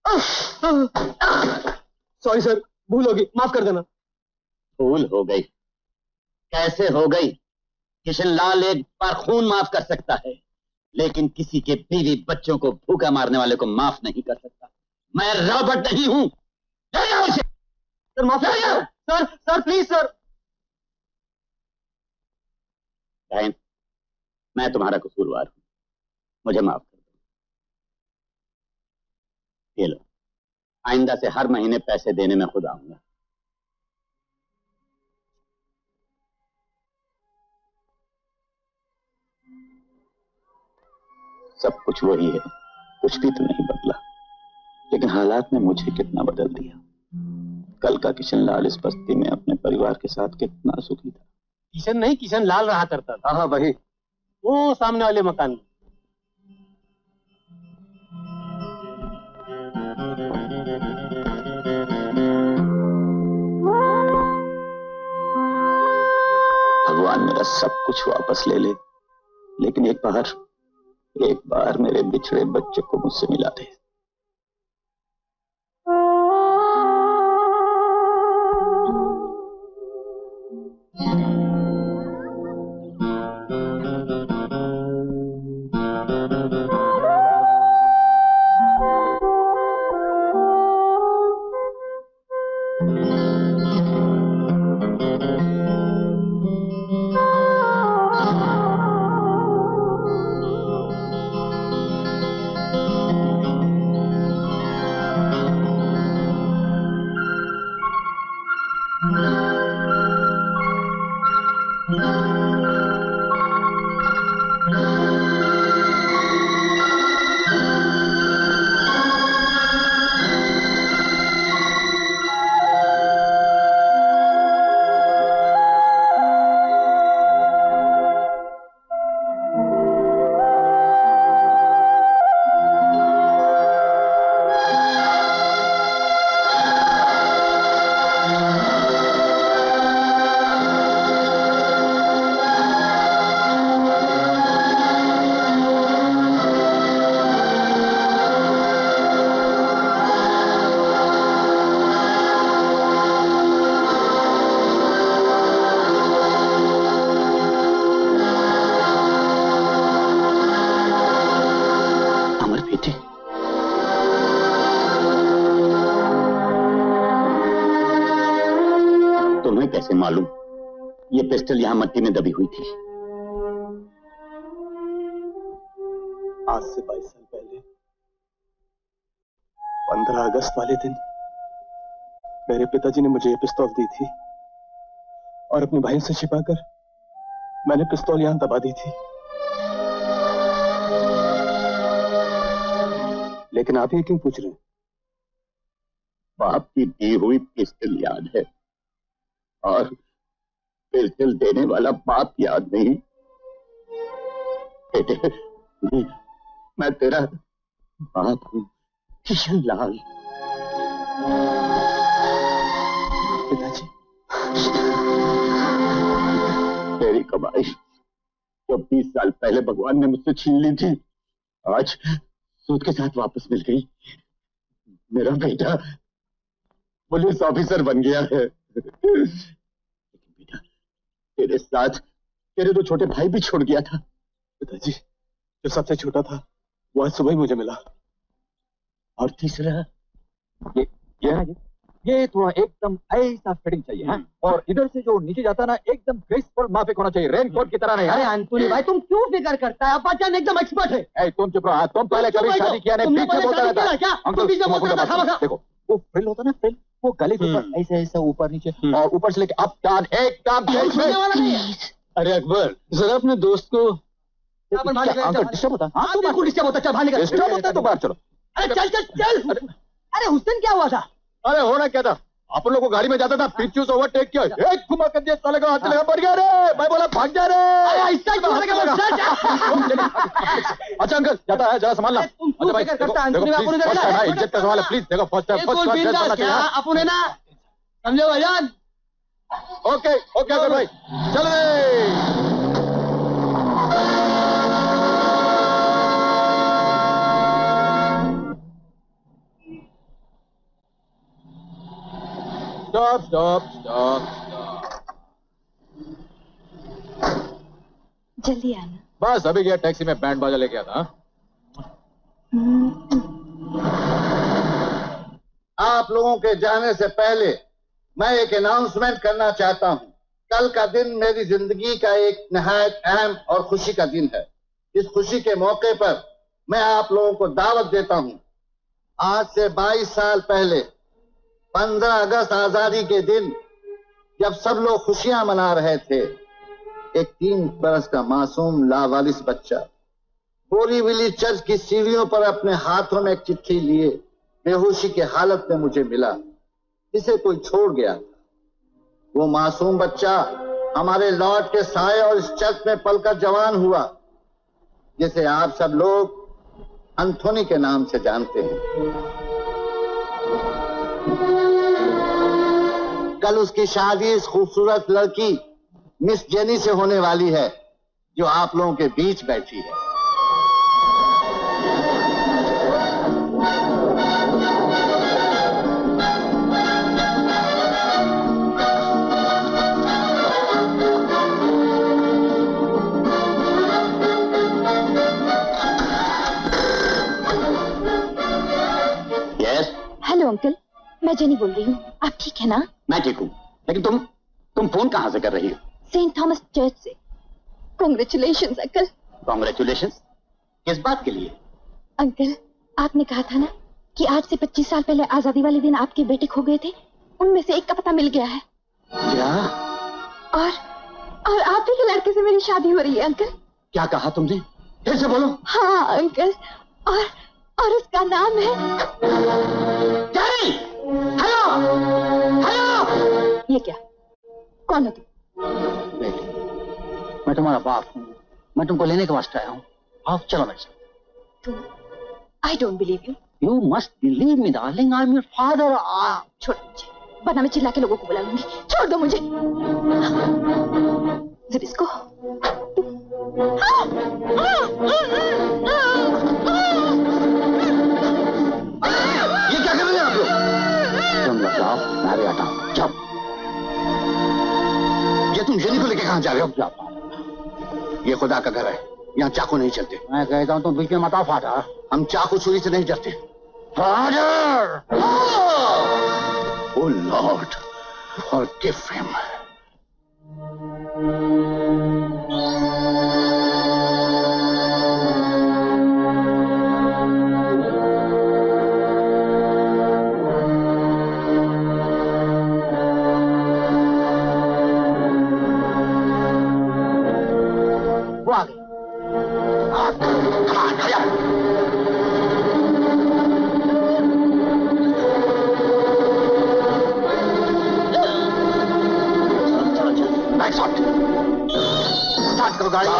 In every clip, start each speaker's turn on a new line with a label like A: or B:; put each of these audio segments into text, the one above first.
A: Sorry sir, भूल होगी, माफ कर देना।
B: भूल हो गई? कैसे हो गई? किशन लाल एक बार खून माफ कर सकता है, लेकिन किसी के बीवी बच्चों को भूखा मारने वाले को माफ नहीं कर सकता। मैं रॉबर्ट नहीं हूं।
A: सर माफ कर सर, सर प्लीज सर।
B: बहन, मैं तुम्हारा कसूरवार हूं, मुझे माफ कर दो। ये लो, आइंदा से हर महीने पैसे देने में खुद आऊंगा। सब कुछ वही है, कुछ भी तो नहीं बदला, लेकिन हालात ने मुझे कितना बदल दिया। कल का किशन लाल इस बस्ती में अपने परिवार के साथ कितना सुखी था।
A: किशन नहीं, किशन लाल रहा करता था। हाँ वही, वो सामने वाले मकान में।
B: भगवान मेरा सब कुछ वापस ले ले, लेकिन एक बार मेरे बिछड़े बच्चे को मुझसे मिला दे। कैसे मालूम ये पिस्टल यहां मट्टी में दबी हुई थी?
A: आज से 22 साल पहले 15 अगस्त वाले दिन मेरे पिताजी ने मुझे ये पिस्तौल दी थी और अपने भाइयों से छिपाकर मैंने पिस्तौल यहां दबा दी थी। लेकिन आप ये क्यों पूछ रहे हैं?
B: बाप की दी हुई पिस्टल याद है और पिस्टल देने वाला बाप याद नहीं। बेटे, मैं तेरा बाप हूं, किशन लाल।
A: पिताजी,
B: तेरी कमाई जो 20 साल पहले भगवान ने मुझसे छीन ली थी, आज सूद के साथ वापस मिल गई। मेरा बेटा पुलिस ऑफिसर बन गया है। लेकिन बेटा, तेरे साथ तेरे 2 छोटे भाई भी छोड़ गया था।
A: पिताजी, जो सबसे छोटा था वो आज सुबह ही मुझे मिला।
B: और तीसरा
C: ये थोड़ा एकदम ऐसा फिटिंग चाहिए है? और इधर से जो नीचे जाता ना एकदम ग्रेसफुल माफिक होना चाहिए, रेनकोट की तरह नहीं।
D: अरे अंतुली भाई, तुम क्यों फिक्र करता है? अब्बाजान एकदम एक्सपर्ट है।
C: तुम चुप रहो, तुम पहले कभी शादी किया नहीं, पीछे बोलता रहता है। अंकल, देखो वो फ्रिल होता ना, फ्रिल, वो गले के ऊपर ऐसे ऐसे ऊपर नीचे और ऊपर से लेके अप डाउन एकदम।
A: अरे अकबर, जरा अपने दोस्त को
C: अंकल डिस्टर्ब होता है।
D: हाँ, तुम बिल्कुल डिस्टर्ब होता है। चल बाहर निकल।
C: डिस्टर्ब होता है तो बाहर चलो।
D: अरे चल चल चल। अरे हुसैन, क्या हुआ था?
C: अरे होना क्या था, अपन लोग को गाड़ी में जाता था, पिच्चू से ओवरटेक किया, एक घुमा कर दिया, साले का हाथ लगा, बढ़ गया रे। मैं बोला भाग जा रे। अच्छा अंकल, जाता है, जरा संभालना। इज्जत का सवाल है, प्लीज देखो। फर्स्ट
D: अपन है ना, समझो भाईजान।
C: ओके ओके अंकल भाई, चल रे। Stop stop stop stop.
E: जल्दी आना।
C: बस अभी गया टैक्सी में बैंड बाजा लेके आता।
B: आप लोगों के जाने से पहले मैं एक अनाउंसमेंट करना चाहता हूं। कल का दिन मेरी जिंदगी का एक निहायत अहम और खुशी का दिन है। इस खुशी के मौके पर मैं आप लोगों को दावत देता हूं। आज से 22 साल पहले 15 अगस्त आजादी के दिन जब सब लोग खुशियां मना रहे थे, एक 3 बरस का मासूम लावारिस बच्चा बोरीविली चर्च की सीढ़ियों पर अपने हाथों में एक चिट्ठी लिए बेहोशी की हालत में मुझे मिला। इसे कोई छोड़ गया था। वो मासूम बच्चा हमारे लॉर्ड के साए और इस चर्च में पलकर जवान हुआ, जिसे आप सब लोग एंथोनी के नाम से जानते हैं। कल उसकी शादी इस खूबसूरत लड़की मिस जेनी से होने वाली है, जो आप लोगों के बीच बैठी है।
E: हेलो अंकल, मैं जेनी बोल रही हूँ। आप ठीक है ना?
B: मैं ठीक हूँ, लेकिन तुम फोन कहाँ से कर रही हो?
E: सेंट थॉमस चर्च से। Congratulations uncle.
B: कॉन्ग्रेचुलेशंस? किस बात के लिए?
E: अंकल, आपने कहा था ना कि आज से 25 साल पहले आजादी वाले दिन आपके बेटे खो गए थे। उनमें से एक का पता मिल गया है।
B: क्या?
E: और आप ही के लड़के से मेरी शादी हो रही है अंकल।
B: क्या कहा तुमने? फिर से बोलो।
E: हाँ अंकल, और उसका नाम है
B: जेनी। Hello hello.
E: ये क्या? कौन हो तुम?
B: बेटी, मैं तुम्हारा बाप हूँ। मैं तुमको लेने के वास्ते आया हूँ। आप चलो मेरे साथ।
E: तुम? I don't believe you.
B: You must believe me darling, I am your father.
E: छोड़ मुझे, वरना मैं चिल्ला के लोगों को बुला लूंगी। छोड़ दो मुझे। जब इसको
B: ये क्या कर रहे हैं आप लोग? तुम लोग जाओ, मैं भी आता हूँ। जाओ। ये तुम जेनी को लेके कहाँ जा रहे हो? जाओ। ये खुदा का घर है, यहाँ चाकू नहीं चलते। मैं कहता हूँ तुम बीच में मत आओ फादर। हम चाकू छुरी से नहीं डरते। Father! Oh Lord, forgive him. वो आ गई। स्टार्ट करो गाड़ी।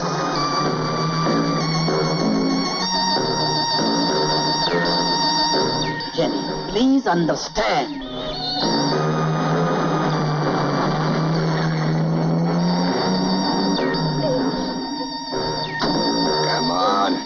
B: Jenny, please understand. Come on.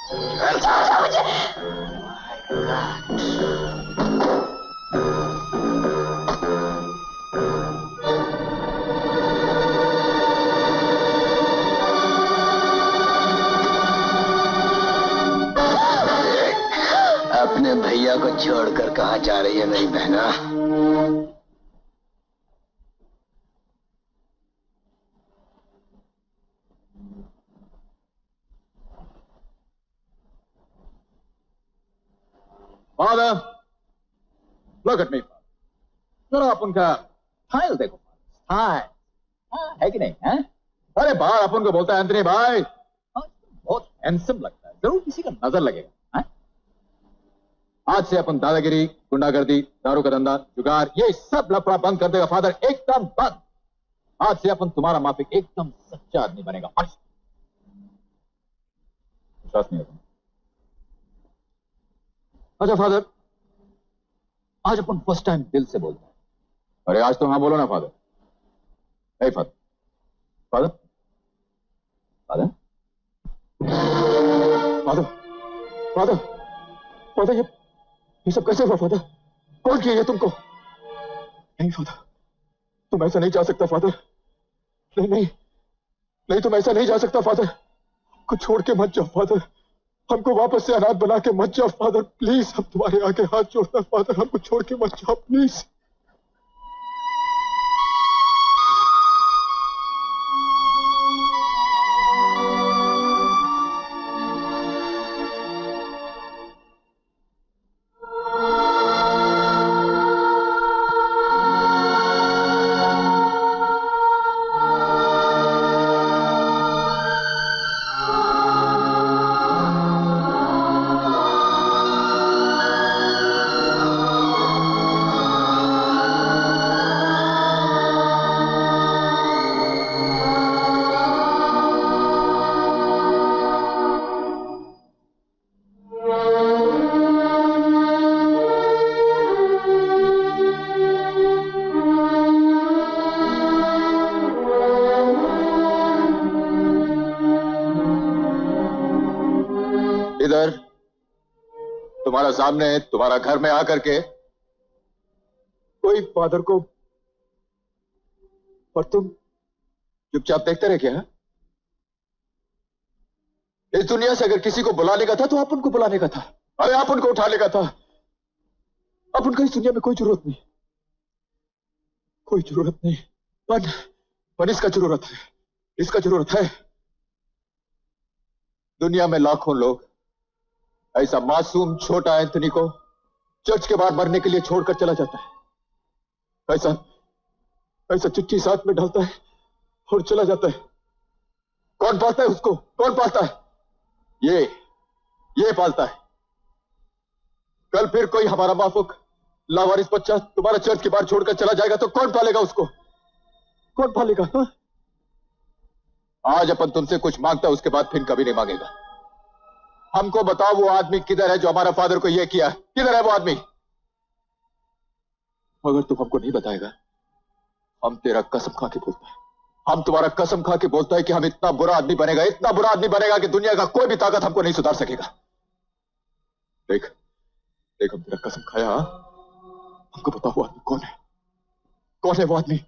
B: अपने भैया को छोड़कर कहाँ जा रही है मेरी बहना?
C: Father, look at me. जरा आप उनका स्टाइल देखो। स्टाइल है कि नहीं है? अरे बाहर अपन को बोलता है एंथनी भाई, बहुत हैंडसम लगता है। जरूर किसी का नजर लगेगा। आज से अपन दादागिरी, गुंडागर्दी, दारू का धंधा, जुगार, ये सब लफड़ा बंद कर देगा फादर, एकदम बंद। आज से अपन तुम्हारा माफिक एकदम सच्चा आदमी बनेगा। विश्वास नहीं होता? अच्छा फादर, आज अपन फर्स्ट टाइम दिल से बोलते हैं। अरे आज तो हाँ बोलो ना फादर। ए father, father, father, father, father, father, ये सब कैसे हुआ फादर? कौन किया ये तुमको?
A: नहीं फादर, तुम ऐसा नहीं जा सकता फादर। नहीं नहीं नहीं, तुम ऐसा नहीं जा सकता फादर। हमको छोड़ के मत जाओ फादर, हमको वापस से अनाथ बना के मत जाओ फादर, प्लीज। हम तुम्हारे आगे हाथ जोड़ता फादर, हमको छोड़ के मत जाओ प्लीज।
C: इधर तुम्हारा सामने, तुम्हारा घर में आकर के कोई फादर को, और तुम चुपचाप देखते रहे क्या? इस दुनिया से अगर किसी को बुलाने का था तो आप उनको बुलाने का था। अरे आप उनको उठाने का था। अब उनका इस दुनिया में कोई जरूरत नहीं, कोई जरूरत नहीं। पर इसका जरूरत है, इसका जरूरत है। दुनिया में लाखों लोग ऐसा मासूम छोटा एंथनी को चर्च के बाहर मरने के लिए छोड़कर चला जाता है। ऐसा ऐसा चिट्ठी साथ में डालता है और चला जाता है। कौन पालता है उसको? कौन पालता है? ये पालता है। कल फिर कोई हमारा माफूक लावारिस बच्चा तुम्हारा चर्च के बाहर छोड़कर चला जाएगा तो कौन पालेगा उसको? कौन पालेगा? हा? आज अपन तुमसे कुछ मांगता है, उसके बाद फिर कभी नहीं मांगेगा। हमको बताओ वो आदमी किधर है जो हमारा फादर को यह किया? किधर है वो आदमी? अगर तुम हमको नहीं बताएगा, हम तेरा कसम खा के बोलता है, हम तुम्हारा कसम खा के बोलता है कि हम इतना बुरा आदमी बनेगा, इतना बुरा आदमी बनेगा कि दुनिया का कोई भी ताकत हमको नहीं सुधार सकेगा। देख देख, हम तेरा कसम खाया। हमको बताओ वो आदमी कौन है? कौन है वो आदमी?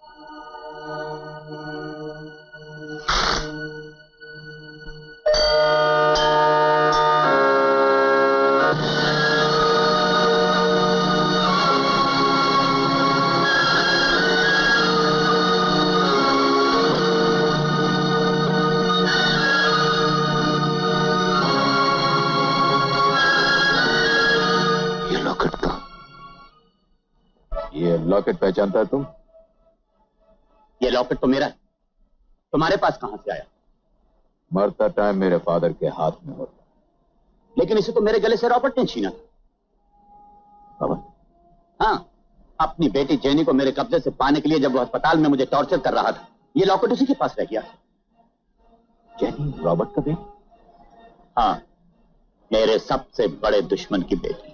C: लॉकेट पहचानता है तुम?
B: ये लॉकेट तो मेरा है, तुम्हारे पास कहां से आया?
C: मरता टाइम मेरे फादर के हाथ में होता।
B: लेकिन इसे तो मेरे गले से रॉबर्ट ने छीना था।
C: बाबा?
B: हाँ, अपनी बेटी जेनी को मेरे कब्जे से पाने के लिए जब वो अस्पताल में मुझे टॉर्चर कर रहा था, ये लॉकेट उसी के पास रह गया।
C: जेनी रॉबर्ट का बेटी?
B: हाँ, मेरे सबसे बड़े दुश्मन की बेटी।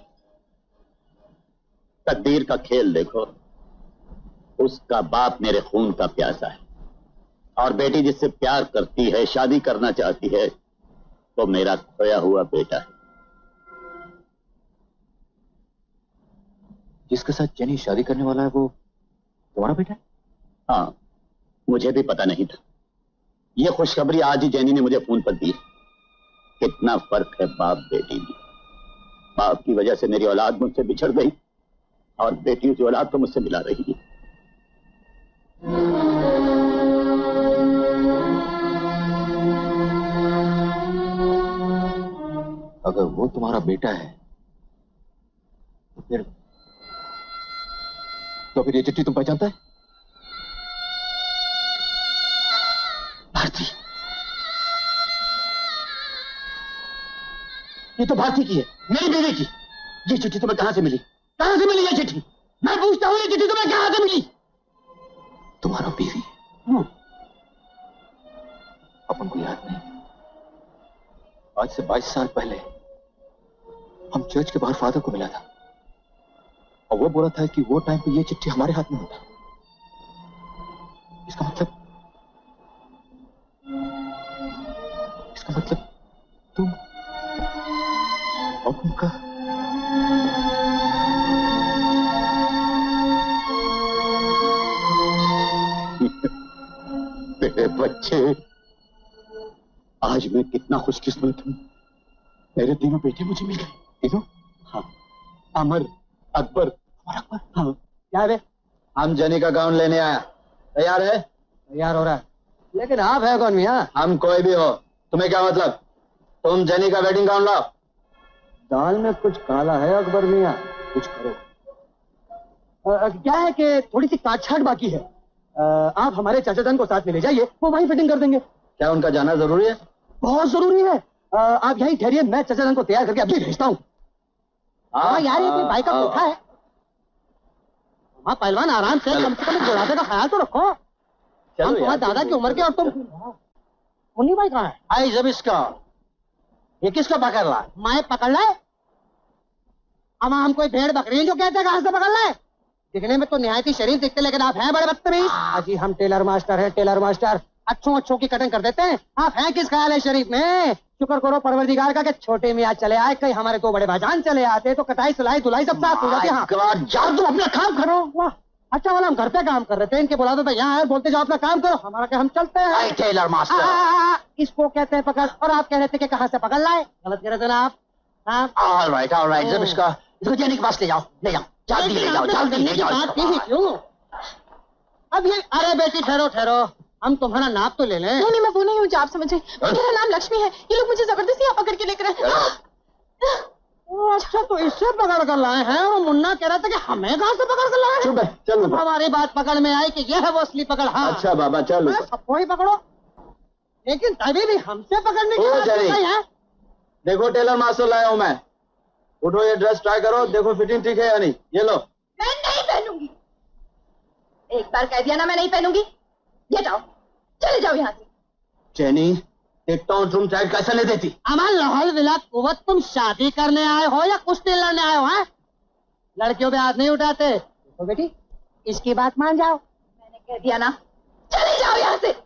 B: तकदीर का खेल देखो, उसका बाप मेरे खून का प्यासा है और बेटी जिससे प्यार करती है, शादी करना चाहती है, तो मेरा खोया हुआ बेटा है।
C: जिसके साथ जेनी शादी करने वाला है वो तुम्हारा बेटा है?
B: हाँ, मुझे भी पता नहीं था। यह खुशखबरी आज ही जेनी ने मुझे फोन पर दी। कितना फर्क है बाप बेटी में। बाप की वजह से मेरी औलाद मुझसे बिछड़ गई और बेटी उस औलाद को मुझसे मिला रही है।
C: अगर वो तुम्हारा बेटा है तो फिर ये चिट्ठी तुम पहचानता है?
B: भारती, ये तो भारती की है, मेरी बीवी की। ये चिट्ठी तुम्हें कहां से मिली? कहां से मिली ये चिट्ठी? मैं पूछता हूं, ये चिट्ठी तुम्हें कहां से मिली?
C: तुम्हारा बीवी? अपन को याद नहीं, आज से 22 साल पहले हम चर्च के बाहर फादर को मिला था और वो बोला था कि वो टाइम पे ये चिट्ठी हमारे हाथ में होता। इसका मतलब तुम और उनका
B: बच्चे। आज मैं कितना खुशकिस्मत हूँ, मेरे तीनों बेटे मुझे मिल गए। तीनों? हाँ, अमर, अकबर और अकबर। हाँ।
C: क्या रे? हम जनी का गाउन लेने आया। तैयार है? तैयार हो रहा है। लेकिन आप है कौन मियाँ? हम कोई भी हो, तुम्हें क्या मतलब? तुम जनी का वेडिंग गाउन लाओ। दाल में कुछ काला है अकबर मियाँ, कुछ करो। क्या है कि थोड़ी सी काटछाट बाकी है। आप हमारे चाचा जान को साथ में ले जाइए, वो वहीं फिटिंग कर देंगे। क्या उनका जाना जरूरी है? बहुत जरूरी है। आप यहीं ठहरिए, मैं चाचा जान को तैयार करके अभी भेजता हूँ। हाँ यार, ये कोई भाई का कोठा है। हाँ पहलवान, आराम से, कम बुढ़ापे का ख्याल तो रखो। हम तुम्हारे दादा की उम्र के और तुम। मुन्नी भाई कहाँ है? आई जब इसका, ये किसको पकड़ रहा है? मैं पकड़ लाए? हम कोई भेड़ बकरी जो कहते हैं कहाँ से पकड़ लाए? दिखने में तो निहायत ही शरीफ दिखते, लेकिन आप हैं बड़े बदतमीज। जी हम टेलर मास्टर हैं, टेलर मास्टर। अच्छों की कटिंग कर देते हैं। आप हैं किस ख्याल है शरीफ में? शुक्र करो परवरदिगार का कि छोटे मियाँ चले आए, कहीं हमारे दो बड़े भाईजान चले आते तो कटाई सिलाई धुलाई सब साथ हो जाती। हाँ जाओ तुम अपना काम करो। वाह अच्छा वाला, हम घर पे काम कर रहे थे, इनके बुला दो यहाँ है, बोलते जाओ अपना काम करो, हमारा क्या, हम चलते हैं। टेलर मास्टर इसको कहते हैं पकड़, और आप कह रहे थे कि कहाँ से पकड़ लाए? गलत कह रहे थे ना आप। ऑलराइट जब इसको जेनी के पास ले जाओ, जल्दी ले जाओ, जल्दी ले जाओ। क्यों अब ये? अरे बेटी ठहरो, हम तुम्हारा नाप तो ले लें।
E: नहीं मैं वो नहीं हूँ जो आप समझे। मेरा नाम लक्ष्मी है। ये लोग मुझे जबरदस्ती यहाँ पकड़ के लेकर आए।
C: अच्छा तो इससे पकड़ कर लाए हैं, और मुन्ना कह रहा था कि हमें कहाँ से पकड़ कर लाए?
B: चुप है, चलो।
C: हमारी बात पकड़ में आई कि ये है वो असली पकड़। हाँ
B: अच्छा बाबा चलो।
C: सबको ही पकड़ो, लेकिन तभी भी हमसे पकड़ने की बात है। देखो टेलर मास्टर लाया हूँ मैं, उठो ये ड्रेस ट्राई करो, देखो फिटिंग ठीक है या नहीं। ये लो।
E: मैं नहीं पहनूंगी, एक बार कह दिया ना मैं नहीं पहनूंगी। ये जाओ, चले जाओ यहाँ से।
C: जेनी देखता हूँ तुम टाइट कैसे नहीं देती। अमर लाहौल विला कुवत, तुम शादी करने आए हो या कुश्ती लड़ने आए हो? हैं? लड़कियों पे हाथ नहीं उठाते। तो बेटी इसकी बात मान जाओ।
E: मैंने कह दिया ना, चले जाओ यहाँ से।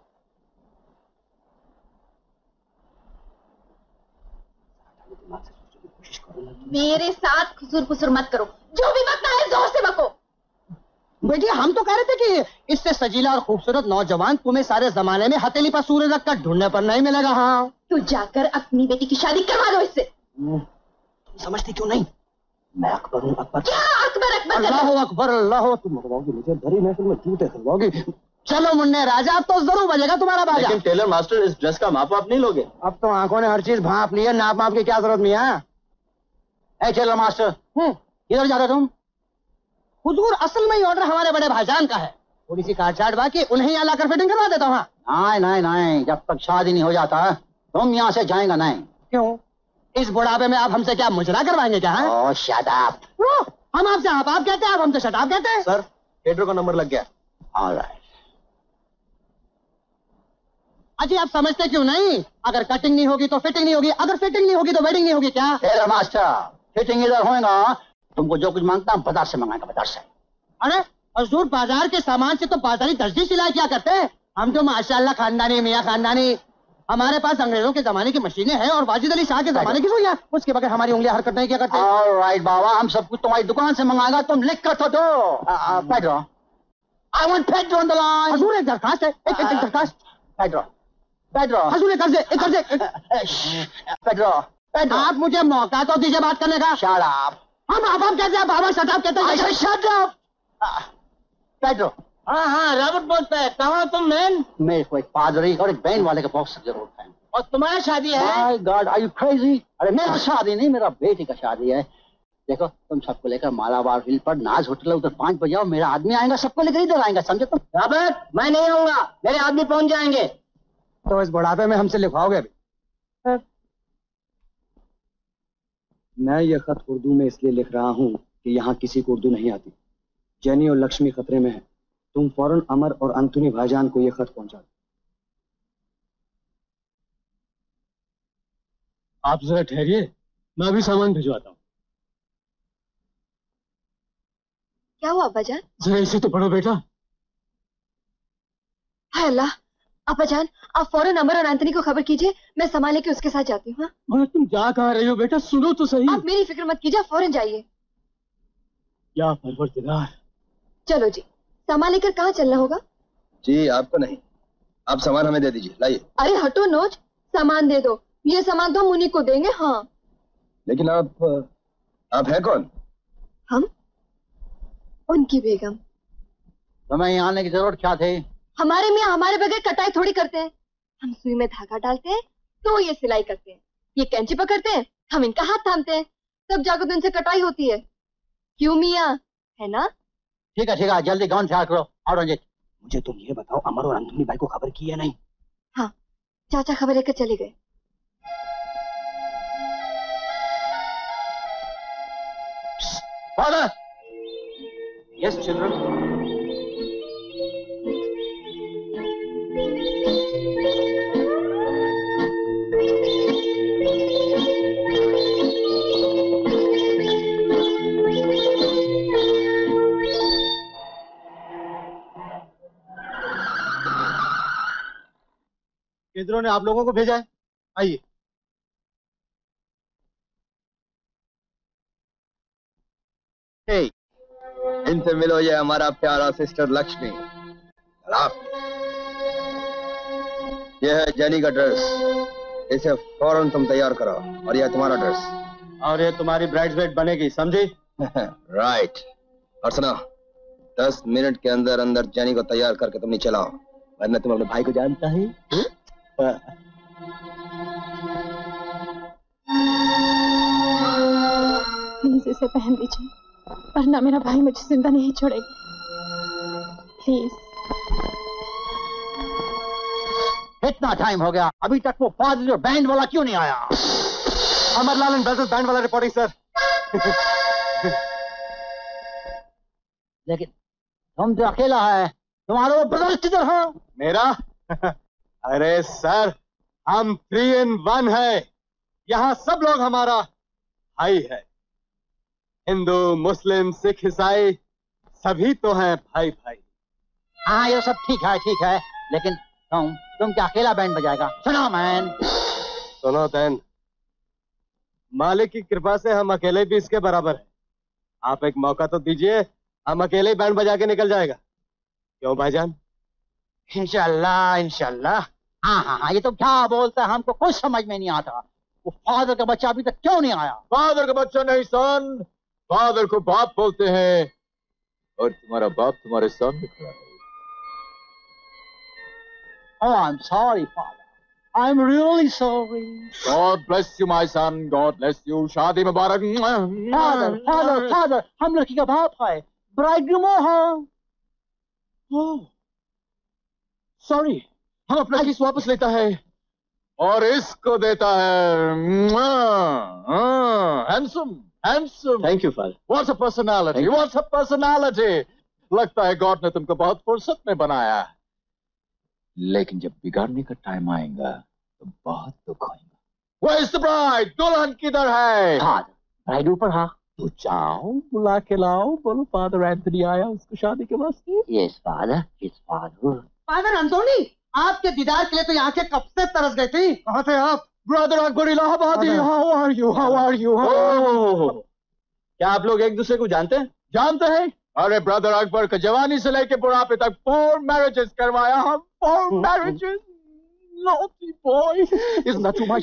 E: मेरे साथ खुसुर फुसुर मत करो, जो भी बकना है जोर से बको।
C: बेटी हम तो कह रहे थे कि इससे सजीला और खूबसूरत नौजवान तुम्हें सारे जमाने में हथेली पर सूर्य रख कर ढूंढने पर नहीं मिलेगा। हाँ
E: तू जाकर अपनी बेटी की शादी करवा दो इससे।
C: समझती क्यों नहीं? मैं अकबर हूँ। अकबर
E: क्या अकबर?
C: अल्लाह अकबर अल्लाह। तुम मरवाओगी मुझे, भरी महफिल में जूते खिलवाओगी। चलो मुन्ने राजा, अब तो जरूर बजेगा तुम्हारा बाजा। लेकिन टेलर मास्टर इस ड्रेस का माप आप नहीं लोगे? अब तो आंखों ने हर चीज भाप ली है, नाप की क्या जरूरत मियाँ? ए टेलर मास्टर, इधर जा रहे तुम? हुजूर असल में ये ऑर्डर हमारे बड़े भाईजान का है, थोड़ी सी काटछाट बाकी, उन्हें यहाँ लाकर फिटिंग करवा देता हूँ। नहीं, जब तक शादी नहीं हो जाता तुम यहाँ से जाएगा नहीं। क्यों? इस बुढ़ापे में आप हमसे क्या मुजरा करवाएंगे क्या? Oh shut up. हम आपसे आप कहते हैं, आप हमसे शट अप कहते हैं। सर केटरो का नंबर लग गया। ऑलराइट। अजी आप समझते क्यों नहीं? अगर कटिंग नहीं होगी तो फिटिंग नहीं होगी, अगर फिटिंग नहीं होगी तो वेडिंग नहीं होगी। क्या टेलर मास्टर, फिटिंग इधर होगा, तुमको जो कुछ मांगता है बाजार से मंगाएगा, बाजार से। अरे हुजूर बाजार के सामान से तो बाजारी दर्जी सिलाई क्या करते हैं? हम तो माशाल्लाह खानदानी मियाँ खानदानी। हमारे पास अंग्रेजों के जमाने की मशीनें हैं और वाजिद अली शाह के जमाने की सुइयां, उसके बगैर हमारी उंगलियां हरकत नहीं क्या करते। ऑलराइट बाबा, हम सब कुछ तुम्हारी दुकान से मंगाएगा, तुम लिख कर तो दो। Pedro, I want Pedro on the line. हुजूर एक दरखास्त है, एक दरखास्त। पेड्रो हुजूर एक अर्ज पेड्रो, आप मुझे मौका तो दीजिए बात करने का। Shut up. हम आप कहते हैं, बाबा शट अप कहते हैं। Shut up Pedro. हाँ रॉबर्ट बोलता है। कहाँ तुम मैन? मेरे को एक पादरी और एक बैंड वाले का बॉक्स की जरूरत है। और तुम्हारा शादी है? My God are you crazy? अरे मेरा शादी नहीं, मेरा बेटी का शादी है। देखो तुम सबको लेकर मालाबार हिल पर नाज होटल उधर 5 बजे आओ, मेरा आदमी आएगा, सबको लेकर इधर आएगा, समझे तुम? रॉबर्ट मैं नहीं आऊंगा, मेरे आदमी पहुंच जाएंगे। तो इस बुढ़ापे में हमसे लिखवाओगे अभी? मैं ये खत उर्दू में इसलिए लिख रहा हूँ कि यहाँ किसी को उर्दू नहीं आती। जेनी और लक्ष्मी खतरे में है, तुम फौरन अमर और अंथोनी भाईजान को ये खत पहुंचा दो।
A: आप जरा ठहरिए, मैं अभी सामान भिजवाता हूँ।
E: क्या हुआ अब्बाजान?
A: जरा इसे तो पढ़ो बेटा।
E: हाय अल्लाह, अब्बाजान आप फौरन अमर और एंथनी को खबर कीजिए, मैं संभाले के उसके साथ जाती हूँ।
A: मगर तुम जा कहाँ रही हो बेटा, सुनो तो सही।
E: आप मेरी फिक्र मत कीजिए, फौरन जाइए।
A: या परवरदिगार।
E: चलो जी, सामान लेकर कहाँ चलना होगा?
C: जी आपको नहीं,
F: आप सामान हमें दे दीजिए, लाइए।
E: अरे हटो नोज, सामान दे दो। ये सामान तो हम उन्हीं को देंगे। हाँ।
F: लेकिन आप है कौन?
E: हम उनकी बेगम।
C: तुम्हें यहाँ आने की जरूरत क्या थी?
E: हमारे मियाँ हमारे बगैर कटाई थोड़ी करते हैं। हम सुई में धागा डालते हैं तो ये सिलाई करते हैं, ये कैंची पकड़ते हैं, हम इनका हाथ थामते हैं, तब जाकर तो इनसे कटाई होती है। क्यों मियाँ, है ना?
C: ठीक है, जल्दी गाउन तैयार करो। और रंजित,
D: मुझे तुम ये बताओ, अमर और अंथोनी भाई को खबर की है नहीं?
E: हाँ, चाचा खबर लेकर चले गए।
C: फादर।
D: Yes children.
C: केंद्रों ने आप लोगों को भेजा है, आइए।
F: इनसे मिलो, ये हमारा प्यारा सिस्टर लक्ष्मी। ये है जेनी का ड्रेस, इसे फौरन तुम तैयार करो। और यह तुम्हारा ड्रेस।
C: और ये तुम्हारी ब्राइड्समेड बनेगी, समझी?
F: राइट। और सुनो, 10 मिनट के अंदर अंदर जेनी को तैयार करके तुम नीचे लाओ, वरना तुम अपने भाई को जानता है।
E: प्लीज इसे पहन लीजिए, वरना मेरा भाई मुझे जिंदा नहीं छोड़ेगा। प्लीज।
C: इतना टाइम हो गया, अभी तक वो फादर और बैंड वाला क्यों नहीं आया? अमरलाल एंड ब्रदर्स बैंड वाला रिपोर्टिंग सर। लेकिन तुम तो अकेला है, तुम्हारा वो ब्रदर्स किधर है? मेरा? अरे सर, हम 3 in 1 है। यहाँ सब लोग हमारा भाई है। हिंदू, मुस्लिम, सिख, ईसाई सभी तो हैं भाई भाई। हाँ, ये सब ठीक है, लेकिन तुम क्या अकेला बैंड बजाएगा? सुनो मैन। सुनो तैन, मालिक की कृपा से हम अकेले भी इसके बराबर हैं। आप एक मौका तो दीजिए, हम अकेले ही बैंड बजा के निकल जाएगा। क्यों भाईजान? इंशाल्लाह। हाँ, ये तो क्या बोलता है, हमको कुछ समझ में नहीं आता। वो फादर का बच्चा अभी तक क्यों नहीं आया?
A: फादर का बच्चा नहीं सन, फादर को बाप बोलते हैं, और तुम्हारा बाप तुम्हारे सामने खड़ा है।
C: Oh, I'm sorry, Father. I'm really sorry.
A: God bless you, my son. God bless you. शादी मुबारक।
C: Father, हम लड़की का बाप है, ब्राइडग्रूम है।
A: सॉरी, हम अपना किस वापस लेता है और इसको देता है। Handsome.
B: Thank you father.
A: What's a personality? What's a personality? लगता है गॉड ने तुमको बहुत फुर्सत में बनाया, लेकिन जब बिगाड़ने का टाइम आएगा तो बहुत दुख होगा। Where's the bride? दुल्हन किधर है?
C: ब्राइड ऊपर। हाँ,
A: तो जाओ बुला के लाओ, बोलो फादर एंथनी आया उसको शादी के वास्ते।
C: Yes father, yes father.
D: फादर अंथोनी, आपके दीदार के लिए तो आंखें कब से तरस गई थी।
A: कहाँ थे आप? Brother Akbar Allahabadi, how are you?
B: क्या आप लोग एक दूसरे को जानते हैं?
A: जानते हैं? अरे ब्रदर अकबर का जवानी से लेके बुढ़ापे तक 4 मैरिजेस करवाया हम। 4 marriages. Naughty boy. Isn't that too much?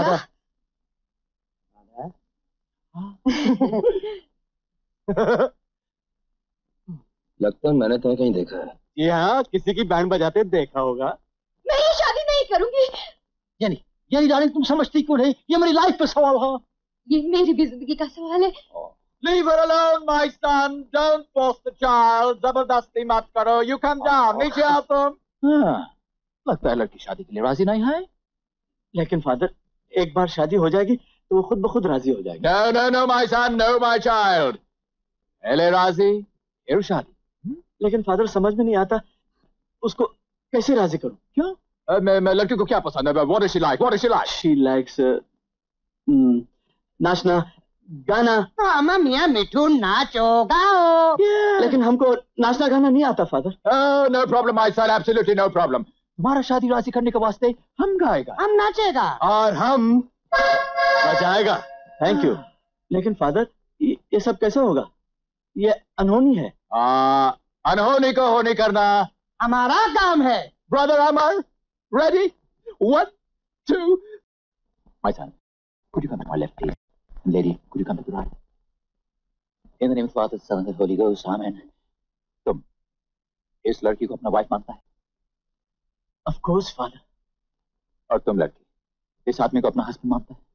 F: लगता है मैंने तुम्हें कहीं देखा है।
C: ये हाँ, किसी की बैंड बजाते देखा होगा।
E: मैं ये शादी नहीं करूंगी।
C: यानी डार्लिंग, तुम समझती क्यों नहीं? ये मेरी लाइफ पे सवाल है।
E: ये मेरी भी जिंदगी का सवाल है।
A: Leave her alone, my son. Don't force the child. जबरदस्ती मत करो। You come down. नीचे आओ तुम।
B: लगता है लड़की शादी के लिए राजी नहीं है। लेकिन फादर, एक बार शादी हो जाएगी तो वो खुद ब खुद राजी हो जाएगी।
A: No, my son. No, my child. पहले राजी, फिर शादी।
B: लेकिन फादर, समझ में नहीं आता उसको कैसे राजी करूं। क्यों?
A: मैं लड़की को क्या पसंद है? What does she like?
B: She likes नाचना, गाना।
D: मामा मियाँ मिठू नाचो गाओ।
B: लेकिन हमको नाचना गाना नहीं आता father.
A: Oh, no problem, my son. Absolutely no problem. तुम्हारा शादी राजी करने के वास्ते हम गाएगा,
D: हम नाचेगा
A: और हम बजाएगा।
B: Thank you. लेकिन फादर, ये सब कैसे होगा? ये अनहोनी है।
A: अनहोनी को होनी करना
D: हमारा काम है।
A: Brother Amar,
C: Ready? 1, 2. My son, could you come to my left, please? And lady, could you come to the right? In the name of the Father, Son, and the Holy Ghost, Amen. तुम इस लड़की को अपना wife मानता है?
D: Of course, father.
C: और तुम लड़की इस आदमी को अपना हस्बैंड मानता है?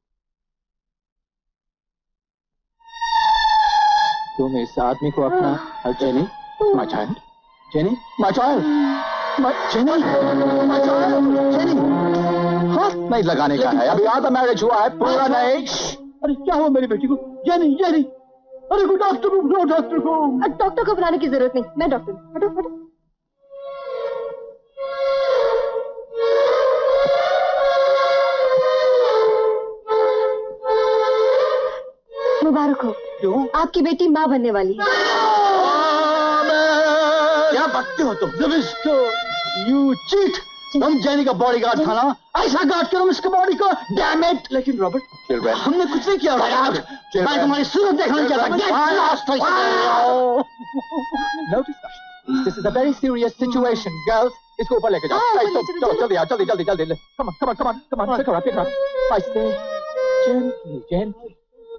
C: तुम इस आदमी को अपना Jenny, my child, Jenny, my child, my Jenny, my child, Jenny, हाथ नहीं लगाने का है, अभी आधा मैरिज हुआ है, पूरा नहीं।
D: अरे क्या हुआ मेरी बेटी को? जेनी, जेनी, अरे को डॉक्टर को,
E: डॉक्टर को बुलाने की जरूरत नहीं, मैं डॉक्टर। हटो हटो। मुबारक हो।
D: क्यों?
E: आपकी बेटी माँ बनने वाली है।
D: क्या बकते हो तुम? You cheat! तुम जेनी का बॉडी गार्ड था ना? ऐसा गार्ड करो इसके बॉडी को, डैम इट! लेकिन रॉबर्ट, हमने कुछ नहीं किया। मैं तुम्हारी सूरत देखना चाहता हूँ।
C: No discussion. This is a very serious situation, girls. इसको ऊपर लेके जाओ। चलो जल्दी आओ, जल्दी। Come on. Pick her up. I say, gently.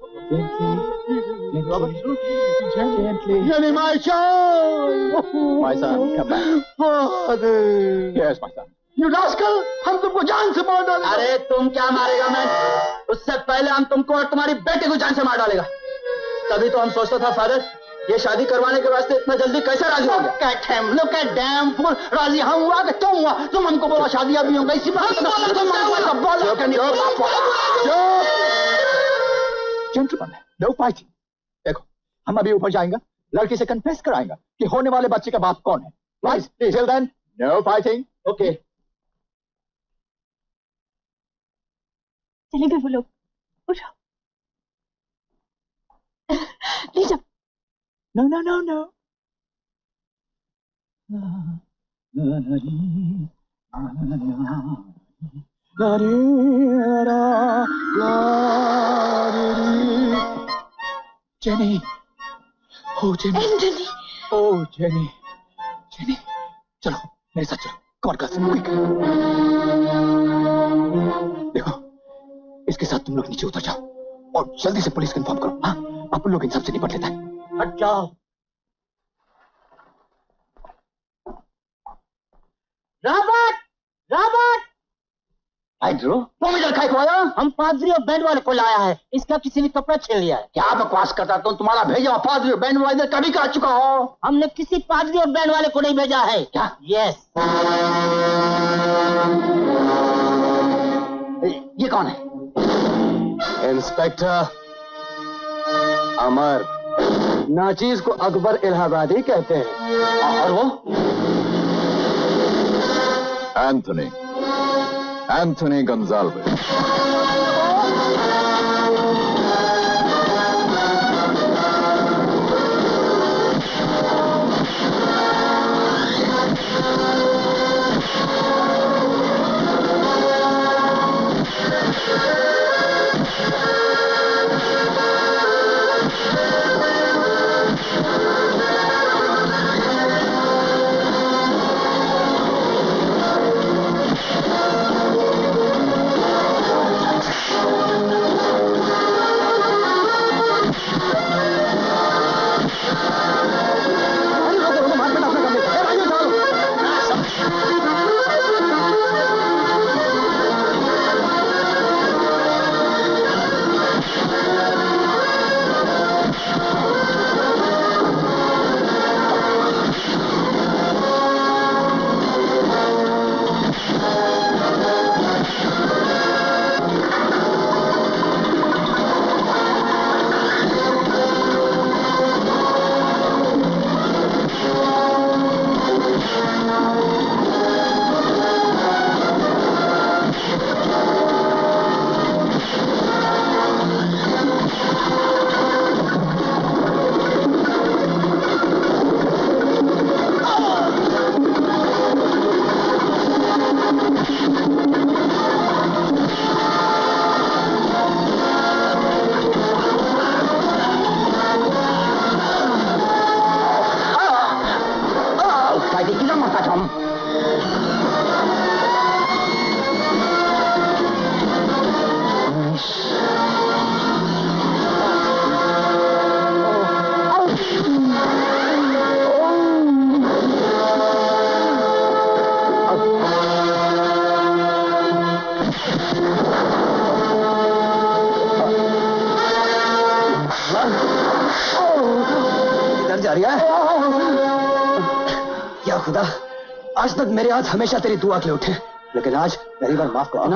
D: Jenny, my child!
C: My son, come back.
D: Father!
C: Yes, my son.
D: You rascal! हम तुमको जान से मार डालेंगे।
G: अरे तुम क्या मारेगा मैं? उससे पहले हम तुमको और तुम्हारी बेटे को जान से मार डालेगा। तभी तो हम सोचता था फादर, ये शादी करवाने के वास्ते इतना जल्दी कैसे राजी हो गया?
D: Look at damn fool! राजी हम हुआ कि तुम हुआ? तुम हमको बोला शादी अभी होगा, इसी बात
C: Gentlemen, no fighting. देखो, हम अभी ऊपर जाएंगे, लड़की से कन्फेस कराएंगे कि होने वाले बच्चे का बाप कौन है। Right? Till then, no fighting.
G: Okay.
E: चले गए वो लोग। उठो। ले जाओ।
C: No. Jenny. Oh, Jenny.
E: Antony.
C: Oh, Jenny. चलो, मेरे साथ चलो। Come on, girls, quick. देखो, इसके साथ तुम लोग नीचे उतर जाओ और जल्दी से पुलिस को इन्फॉर्म करो। हाँ, अपन लोग इन सबसे निपट लेता है।
D: हट जाओ। रॉबर्ट!
G: हाइड्रो,
D: तुम इधर काय को आया? हम पादरी और बैंड वाले को लाया है। इसका किसी ने कपड़ा छीन लिया है।
G: क्या बकवास करता तुम? तुम्हारा भेजा पादरी और बैंड वाले कभी कह चुका हो?
D: हमने किसी पादरी और बैंड वाले को नहीं भेजा है।
G: क्या?
D: यस।
G: ये कौन है?
B: इंस्पेक्टर अमर, नाचीज को अकबर इलाहाबादी कहते हैं।
G: और वो?
A: एंथनी गंजाल्वेस।
F: जा रही है? या खुदा, आज तक मेरे हाथ हमेशा तेरी दुआ के लिए उठे, लेकिन आज पहली बार माफ कर देना।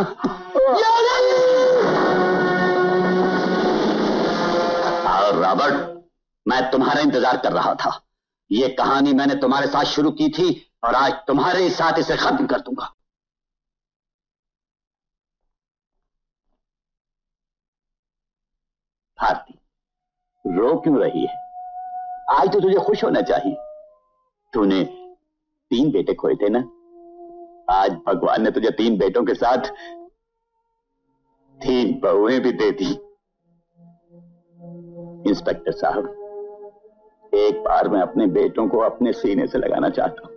B: रॉबर्ट, मैं तुम्हारा इंतजार कर रहा था। ये कहानी मैंने तुम्हारे साथ शुरू की थी और आज तुम्हारे ही साथ इसे खत्म कर दूंगा। भारती, रो क्यों रही है? आज तो तुझे खुश होना चाहिए। तूने 3 बेटे खोए थे ना? आज भगवान ने तुझे 3 बेटों के साथ 3 बहुएं भी दे दी। इंस्पेक्टर साहब, एक बार मैं अपने बेटों को अपने सीने से लगाना चाहता हूं।